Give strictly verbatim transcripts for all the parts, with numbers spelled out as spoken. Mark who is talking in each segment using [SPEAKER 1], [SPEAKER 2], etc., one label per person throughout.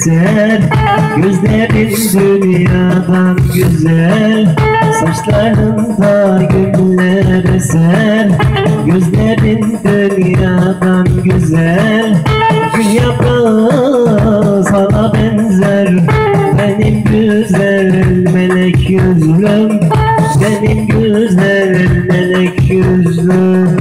[SPEAKER 1] eser, gözlerin dünyadan güzel, saçlarında güller eser, gözlerin dünyadan güzel. Gül yaprağı sana benzer, benim güzel melek yüzlüm, benim güzel melek yüzlüm.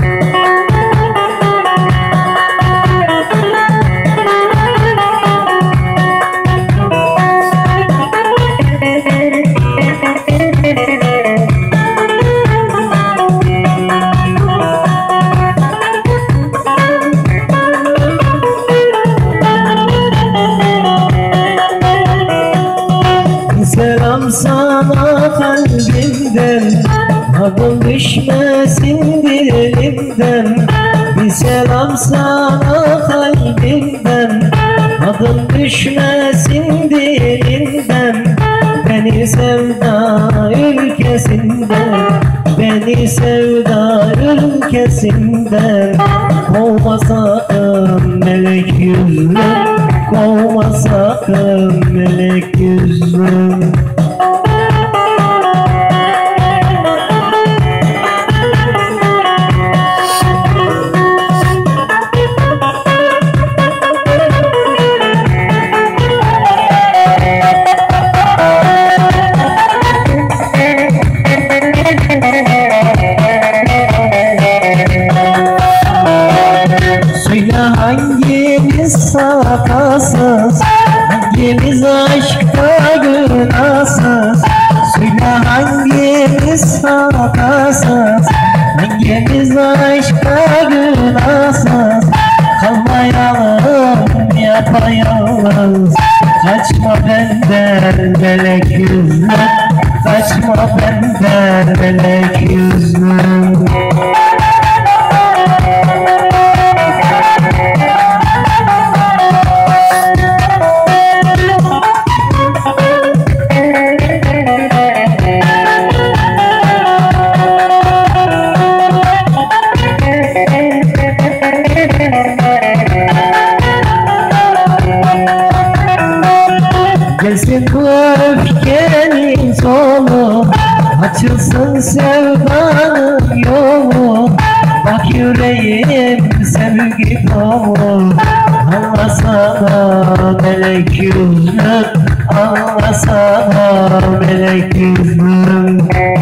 [SPEAKER 1] Selam sana kalbimden, adım düşmesin dilimden. Bir selam sana kalbimden, adım düşmesin dilimden. Beni sevda ülkesinden, beni sevda ülkesinden kovma sakın melek yüzlüm, kovma sakın melek yüzlüm. Söyle hangimiz sakasız, hangimiz aşkta günahsız? Söyle hangimiz sakasız, hangimiz aşkta günahsız? Kalmayalım yapayalnız, kaçma benden melek yüzlüm, kaçma benden melek yüzlüm. Gelsin bu öfkenin sonu, açılsın sevdanın yolu. Bak yüreğim sevgi dolu, anlasana melek yüzlüm, anlasana melek yüzlüm.